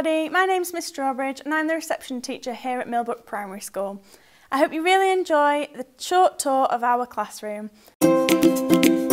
everybody, my name's Miss Strawbridge and I'm the reception teacher here at Millbrook Primary School. I hope you really enjoy the short tour of our classroom.